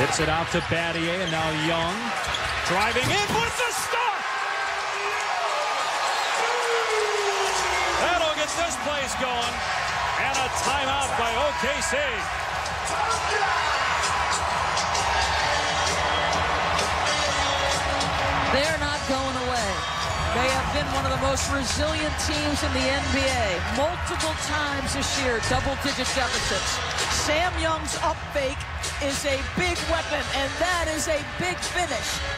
Gets it out to Battier, and now Young driving in with the stop. That'll get this place going. And a timeout by OKC. They're not going away. They have been one of the most resilient teams in the NBA. Multiple times this year, double-digit deficits. Sam Young's up fake is a big weapon, and that is a big finish.